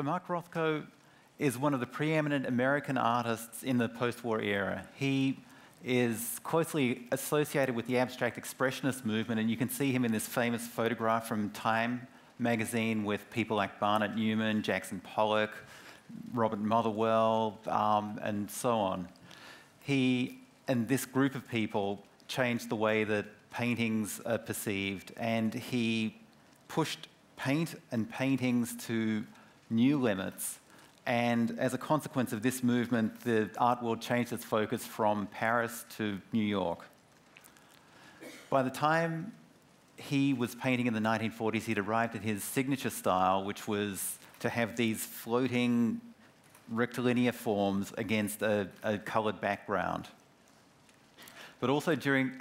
So Mark Rothko is one of the preeminent American artists in the post-war era. He is closely associated with the abstract expressionist movement, and you can see him in this famous photograph from Time magazine with people like Barnett Newman, Jackson Pollock, Robert Motherwell, and so on. He and this group of people changed the way that paintings are perceived, and he pushed paint and paintings to new limits. And as a consequence of this movement, the art world changed its focus from Paris to New York. By the time he was painting in the 1940s, he'd arrived at his signature style, which was to have these floating rectilinear forms against a coloured background. But also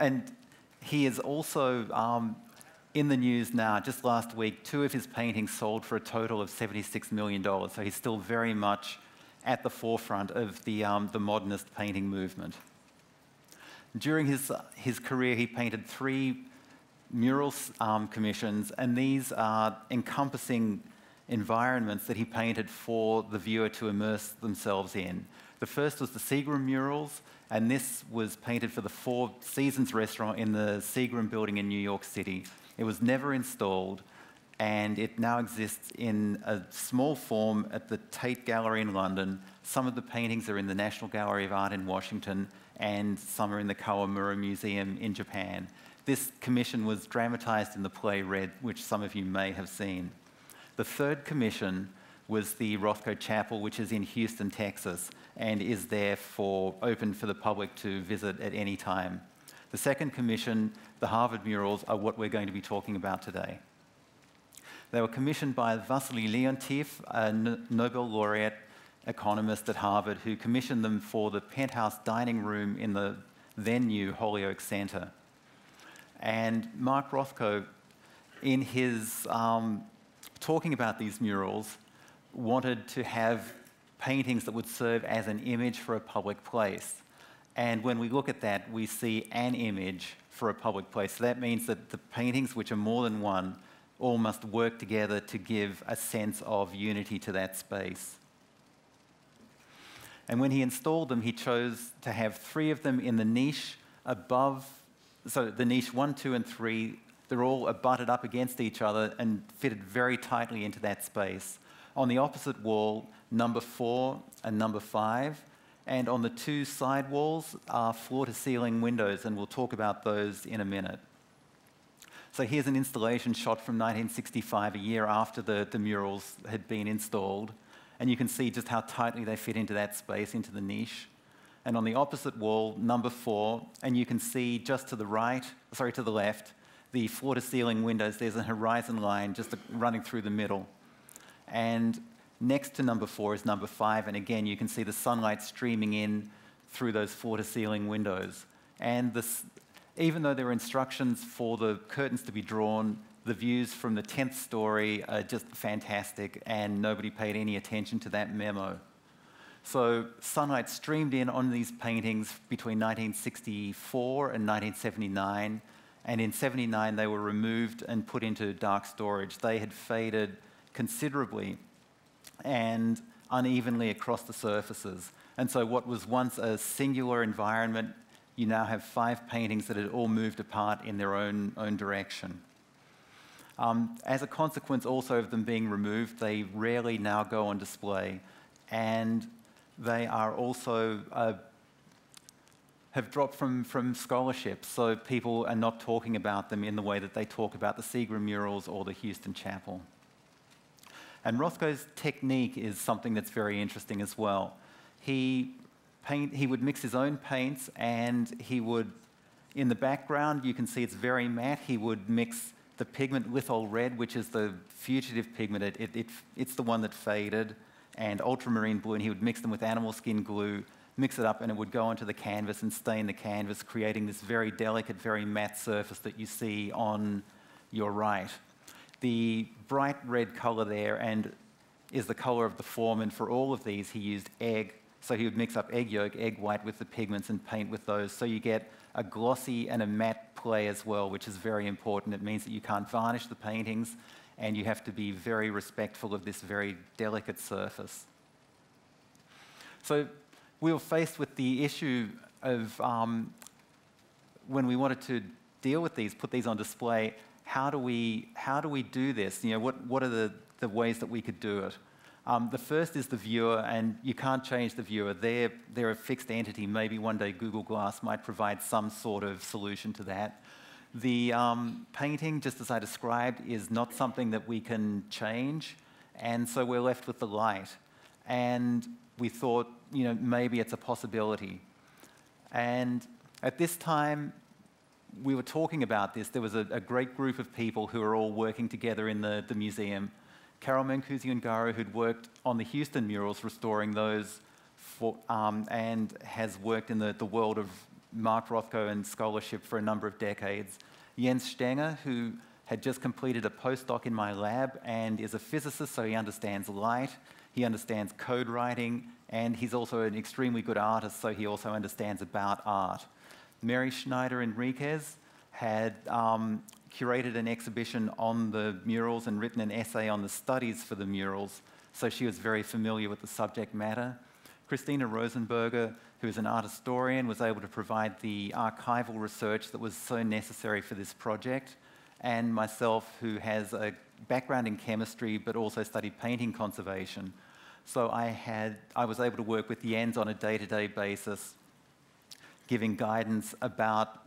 he is also in the news now. Just last week, 2 of his paintings sold for a total of $76 million. So he's still very much at the forefront of the modernist painting movement. During his career, he painted 3 Murals commissions, and these are encompassing environments that he painted for the viewer to immerse themselves in. The first was the Seagram Murals, and this was painted for the Four Seasons restaurant in the Seagram building in New York City. It was never installed, and it now exists in a small form at the Tate Gallery in London. Some of the paintings are in the National Gallery of Art in Washington, and some are in the Kawamura Museum in Japan. This commission was dramatized in the play Red, which some of you may have seen. The third commission was the Rothko Chapel, which is in Houston, Texas, and is there open for the public to visit at any time. The second commission, the Harvard Murals, are what we're going to be talking about today. They were commissioned by Wassily Leontief, a Nobel laureate economist at Harvard, who commissioned them for the penthouse dining room in the then new Holyoke Center. And Mark Rothko, in his talking about these murals, wanted to have paintings that would serve as an image for a public place. And when we look at that, we see an image for a public place. So that means that the paintings, which are more than one, all must work together to give a sense of unity to that space. And when he installed them, he chose to have 3 of them in the niche above. So the niche 1, 2, and 3, they're all abutted up against each other and fitted very tightly into that space. On the opposite wall, number 4 and number 5, and on the 2 side walls are floor-to-ceiling windows, and we'll talk about those in a minute. So here's an installation shot from 1965, a year after the murals had been installed, and you can see just how tightly they fit into that space, into the niche. And on the opposite wall, number 4, and you can see just to the left, the floor-to-ceiling windows. There's a horizon line just running through the middle. And next to number 4 is number 5, and again, you can see the sunlight streaming in through those floor-to-ceiling windows. And even though there are instructions for the curtains to be drawn, the views from the 10th story are just fantastic, and nobody paid any attention to that memo. So sunlight streamed in on these paintings between 1964 and 1979, and in 79 they were removed and put into dark storage. They had faded considerably and unevenly across the surfaces. And so what was once a singular environment, you now have 5 paintings that had all moved apart in their own direction. As a consequence also of them being removed, they rarely now go on display, and they are also have dropped from scholarship, so people are not talking about them in the way that they talk about the Seagram Murals or the Houston Chapel. And Rothko's technique is something that's very interesting as well. He would mix his own paints, and he would, in the background, you can see it's very matte. He would mix the pigment Lithol Red, which is the fugitive pigment. It's the one that faded, and ultramarine blue, and he would mix them with animal skin glue, mix it up, and it would go onto the canvas and stain the canvas, creating this very delicate, very matte surface that you see on your right. The bright red color there is the color of the form, and for all of these he used egg. So he would mix up egg yolk, egg white with the pigments and paint with those. So you get a glossy and a matte play as well, which is very important. It means that you can't varnish the paintings, and you have to be very respectful of this very delicate surface. So we were faced with the issue of when we wanted to deal with these, put these on display, how do we do this? You know, what are the ways that we could do it? The first is the viewer, and you can't change the viewer. They're a fixed entity. Maybe one day Google Glass might provide some sort of solution to that. The painting, just as I described, is not something that we can change, and so we're left with the light. And we thought, you know, maybe it's a possibility. And at this time, we were talking about this. There was a great group of people who were all working together in the museum. Carol Mancusi-Ungaro, who'd worked on the Houston murals, restoring those, and has worked in the world of Mark Rothko and scholarship for a number of decades. Jens Stenger, who had just completed a postdoc in my lab and is a physicist, so he understands light, he understands code writing, and he's also an extremely good artist, so he also understands about art. Mary Schneider Enriquez had curated an exhibition on the murals and written an essay on the studies for the murals, so she was very familiar with the subject matter. Christina Rosenberger, who is an art historian, was able to provide the archival research that was so necessary for this project, and myself, who has a background in chemistry but also studied painting conservation. So I was able to work with Jens on a day-to-day basis, giving guidance about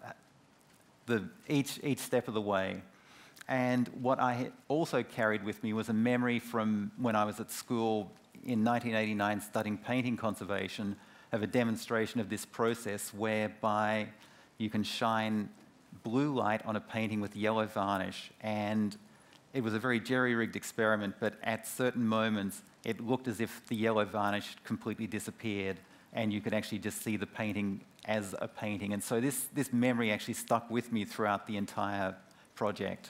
each step of the way. And what I also carried with me was a memory from when I was at school in 1989 studying painting conservation of a demonstration of this process whereby you can shine blue light on a painting with yellow varnish. And it was a very jerry-rigged experiment, but at certain moments it looked as if the yellow varnish completely disappeared and you could actually just see the painting as a painting. And so this memory actually stuck with me throughout the entire project.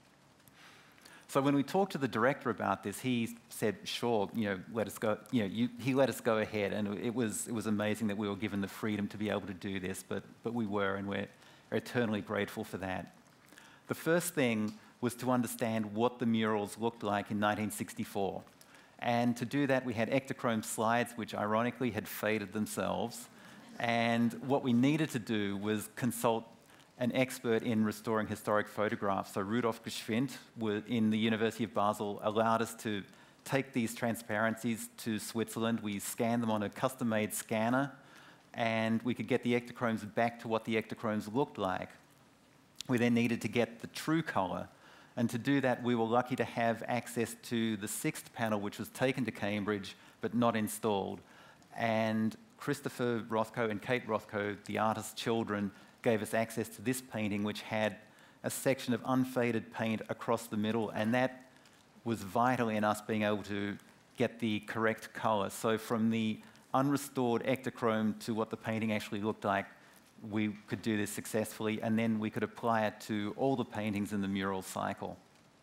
So when we talked to the director about this, he said, sure, you know, let us go, you know, he let us go ahead, and it was amazing that we were given the freedom to be able to do this, but we were, and we're eternally grateful for that. The first thing was to understand what the murals looked like in 1964. And to do that, we had Ektachrome slides, which ironically had faded themselves. And what we needed to do was consult an expert in restoring historic photographs. So Rudolf Geschwind in the University of Basel allowed us to take these transparencies to Switzerland. We scanned them on a custom-made scanner, and we could get the Ektachromes back to what the Ektachromes looked like. We then needed to get the true color. And to do that, we were lucky to have access to the 6th panel, which was taken to Cambridge, but not installed. And Christopher Rothko and Kate Rothko, the artist's children, gave us access to this painting, which had a section of unfaded paint across the middle, and that was vital in us being able to get the correct color. So from the unrestored Ektachrome to what the painting actually looked like, we could do this successfully, and then we could apply it to all the paintings in the mural cycle.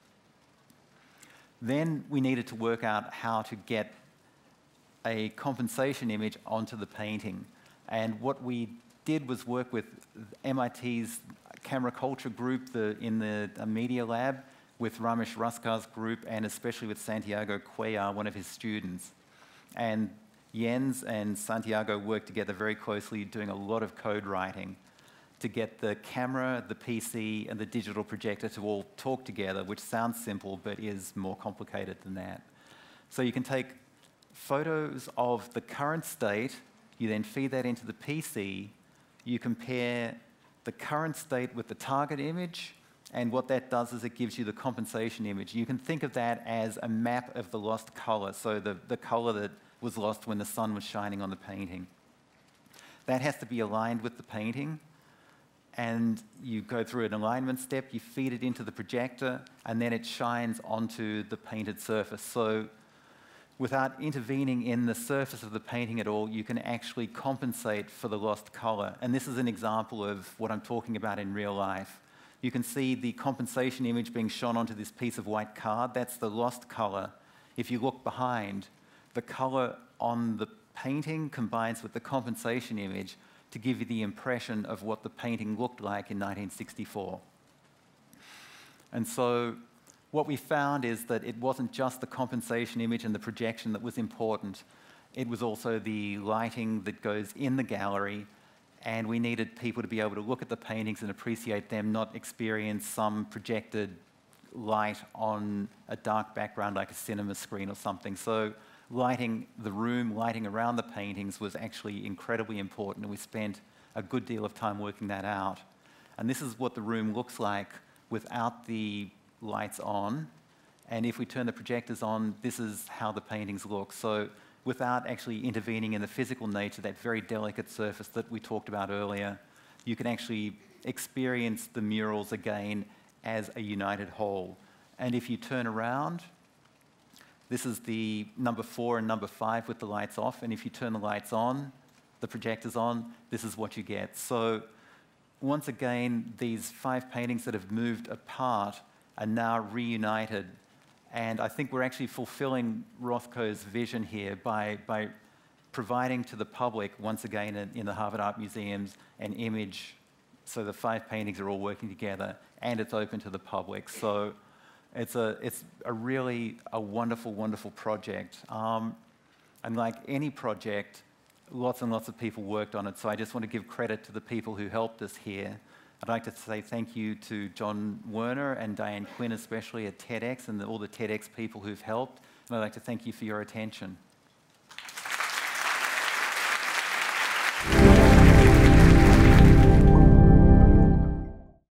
Then we needed to work out how to get a compensation image onto the painting. And what we did was work with MIT's camera culture group in the media lab, with Ramesh Raskar's group, and especially with Santiago Cuellar, one of his students. And Jens and Santiago worked together very closely, doing a lot of code writing to get the camera, the PC, and the digital projector to all talk together, which sounds simple, but is more complicated than that. So you can take photos of the current state, you then feed that into the PC, you compare the current state with the target image, and what that does is it gives you the compensation image. You can think of that as a map of the lost color, so the color that was lost when the sun was shining on the painting. That has to be aligned with the painting, and you go through an alignment step, you feed it into the projector, and then it shines onto the painted surface. So without intervening in the surface of the painting at all, you can actually compensate for the lost color. And this is an example of what I'm talking about in real life. You can see the compensation image being shone onto this piece of white card. That's the lost color. If you look behind, the color on the painting combines with the compensation image to give you the impression of what the painting looked like in 1964. And so what we found is that it wasn't just the compensation image and the projection that was important. It was also the lighting that goes in the gallery, and we needed people to be able to look at the paintings and appreciate them, not experience some projected light on a dark background like a cinema screen or something. So lighting the room, lighting around the paintings was actually incredibly important, and we spent a good deal of time working that out. And this is what the room looks like without the lights on. And if we turn the projectors on, this is how the paintings look. So without actually intervening in the physical nature, that very delicate surface that we talked about earlier, you can actually experience the murals again as a united whole. And if you turn around, this is the number 4 and number 5 with the lights off, and if you turn the lights on, the projectors on, this is what you get. So once again, these 5 paintings that have moved apart are now reunited, and I think we're actually fulfilling Rothko's vision here by providing to the public, once again in the Harvard Art Museums, an image. So the 5 paintings are all working together, and it's open to the public. So it's a really wonderful, wonderful project. And like any project, lots and lots of people worked on it. So I just want to give credit to the people who helped us here. I'd like to say thank you to John Werner and Diane Quinn, especially at TEDx, and all the TEDx people who've helped. And I'd like to thank you for your attention.